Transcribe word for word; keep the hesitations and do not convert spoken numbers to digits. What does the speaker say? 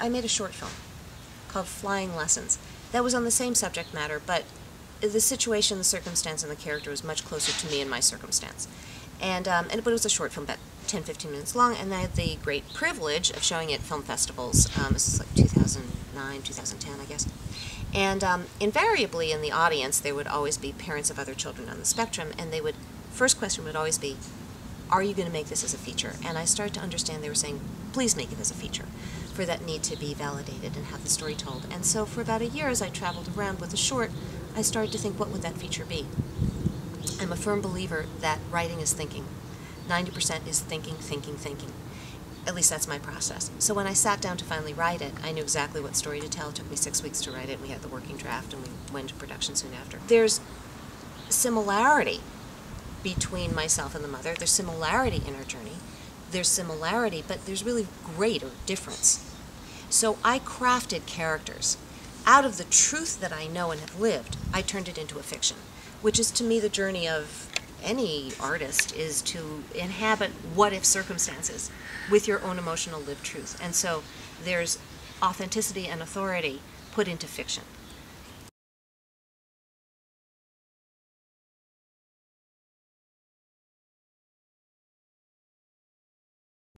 I made a short film called Flying Lessons. That was on the same subject matter, but the situation, the circumstance, and the character was much closer to me and my circumstance. And, um, and but it was a short film, about ten, fifteen minutes long, and I had the great privilege of showing it at film festivals. Um, this is like two thousand nine, two thousand ten, I guess. And um, invariably in the audience, there would always be parents of other children on the spectrum, and they would, first question would always be, are you going to make this as a feature? And I started to understand they were saying, please make it as a feature, for that need to be validated and have the story told. And so for about a year, as I traveled around with the short, I started to think, what would that feature be? I'm a firm believer that writing is thinking. ninety percent is thinking, thinking, thinking. At least that's my process. So when I sat down to finally write it, I knew exactly what story to tell. It took me six weeks to write it. We had the working draft, and we went to production soon after. There's similarity between myself and the mother. There's similarity in our journey. There's similarity, but there's really greater difference. So I crafted characters. Out of the truth that I know and have lived, I turned it into a fiction, which is to me the journey of any artist, is to inhabit what-if circumstances with your own emotional lived truth. And so there's authenticity and authority put into fiction.